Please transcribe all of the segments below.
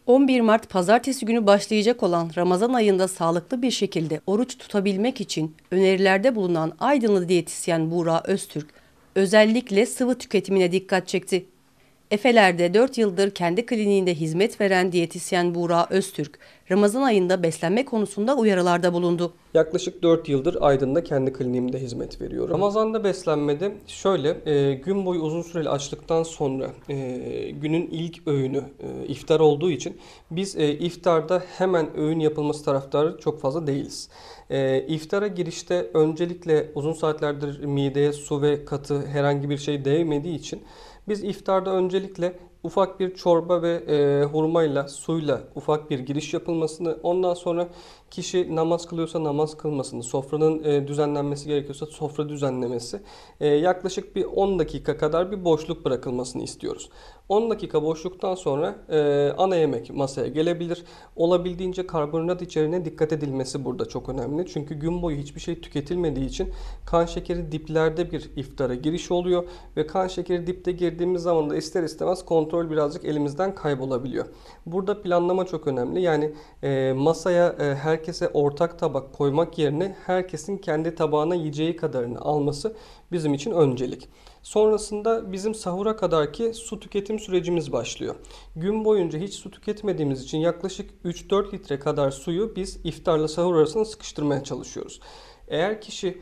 11 Mart Pazartesi günü başlayacak olan Ramazan ayında sağlıklı bir şekilde oruç tutabilmek için önerilerde bulunan Aydınlı diyetisyen Buğra Öztürk, özellikle sıvı tüketimine dikkat çekti. Efeler'de 4 yıldır kendi kliniğinde hizmet veren diyetisyen Buğra Öztürk, Ramazan ayında beslenme konusunda uyarılarda bulundu. Yaklaşık 4 yıldır Aydın'da kendi kliniğimde hizmet veriyorum. Ramazan'da beslenmede şöyle, gün boyu uzun süreli açlıktan sonra günün ilk öğünü iftar olduğu için biz iftarda hemen öğün yapılması taraftarı çok fazla değiliz. İftara girişte öncelikle uzun saatlerdir mideye su ve katı herhangi bir şey değmediği için biz iftarda öncelikle ufak bir çorba ve hurmayla, suyla ufak bir giriş yapılmasını, ondan sonra kişi namaz kılıyorsa namaz kılmasını, sofranın düzenlenmesi gerekiyorsa sofra düzenlemesi, yaklaşık bir 10 dakika kadar bir boşluk bırakılmasını istiyoruz. 10 dakika boşluktan sonra ana yemek masaya gelebilir. Olabildiğince karbonhidrat içeriğine dikkat edilmesi burada çok önemli. Çünkü gün boyu hiçbir şey tüketilmediği için kan şekeri diplerde bir iftara giriş oluyor ve kan şekeri dipte girdiğimiz zaman da ister istemez kontrol birazcık elimizden kaybolabiliyor. Burada planlama çok önemli. Yani masaya herkese ortak tabak koymak yerine herkesin kendi tabağına yiyeceği kadarını alması bizim için öncelik. Sonrasında bizim sahura kadarki su tüketim sürecimiz başlıyor. Gün boyunca hiç su tüketmediğimiz için yaklaşık 3-4 litre kadar suyu biz iftarla sahur arasında sıkıştırmaya çalışıyoruz. Eğer kişi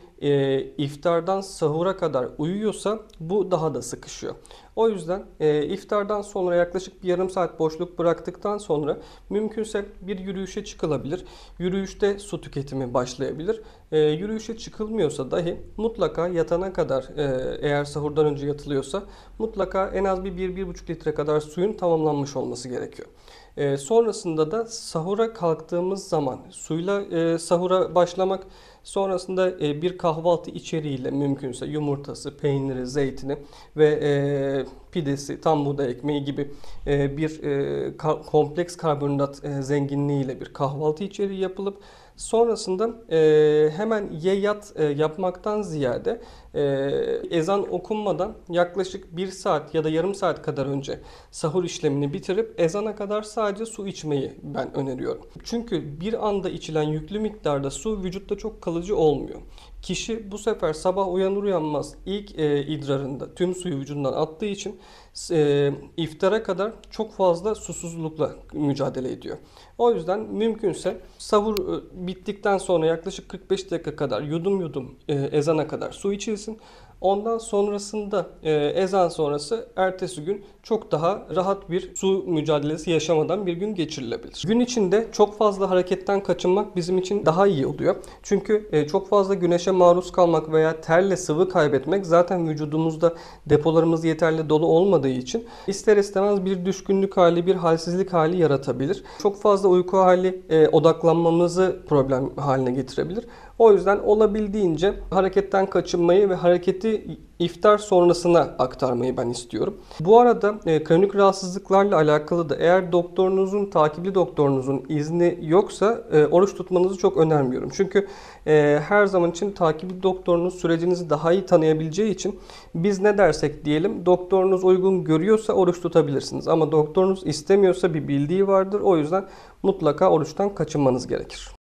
iftardan sahura kadar uyuyorsa bu daha da sıkışıyor. O yüzden iftardan sonra yaklaşık bir yarım saat boşluk bıraktıktan sonra mümkünse bir yürüyüşe çıkılabilir. Yürüyüşte su tüketimi başlayabilir. Yürüyüşe çıkılmıyorsa dahi mutlaka yatana kadar eğer sahurdan önce yatılıyorsa mutlaka en az bir 1-1,5 litre kadar suyun tamamlanmış olması gerekiyor. Sonrasında da sahura kalktığımız zaman suyla sahura başlamak, sonrasında bir kahvaltı içeriğiyle mümkünse yumurtası, peyniri, zeytini ve pidesi, tam buğday ekmeği gibi bir kompleks karbonhidrat zenginliğiyle bir kahvaltı içeriği yapılıp sonrasında hemen ye yat yapmaktan ziyade ezan okunmadan yaklaşık 1 saat ya da yarım saat kadar önce sahur işlemini bitirip ezana kadar sadece su içmeyi ben öneriyorum. Çünkü bir anda içilen yüklü miktarda su vücutta çok kalıcı olmuyor. Kişi bu sefer sabah uyanır uyanmaz ilk idrarında tüm suyu vücudundan attığı için iftara kadar çok fazla susuzlukla mücadele ediyor. O yüzden mümkünse sahur bittikten sonra yaklaşık 45 dakika kadar yudum yudum ezana kadar su içilsin. Ondan sonrasında ezan sonrası ertesi gün çok daha rahat bir su mücadelesi yaşamadan bir gün geçirilebilir. Gün içinde çok fazla hareketten kaçınmak bizim için daha iyi oluyor. Çünkü çok fazla güneşe maruz kalmak veya terle sıvı kaybetmek zaten vücudumuzda depolarımız yeterli dolu olmadığı için ister istemez bir düşkünlük hali, bir halsizlik hali yaratabilir. Çok fazla uyku hali odaklanmamızı problem haline getirebilir. O yüzden olabildiğince hareketten kaçınmayı ve hareketi iftar sonrasına aktarmayı ben istiyorum. Bu arada kronik rahatsızlıklarla alakalı da eğer doktorunuzun, takipli doktorunuzun izni yoksa oruç tutmanızı çok önermiyorum. Çünkü her zaman için takipli doktorunuz sürecinizi daha iyi tanıyabileceği için biz ne dersek diyelim doktorunuz uygun görüyorsa oruç tutabilirsiniz. Ama doktorunuz istemiyorsa bir bildiği vardır. O yüzden mutlaka oruçtan kaçınmanız gerekir.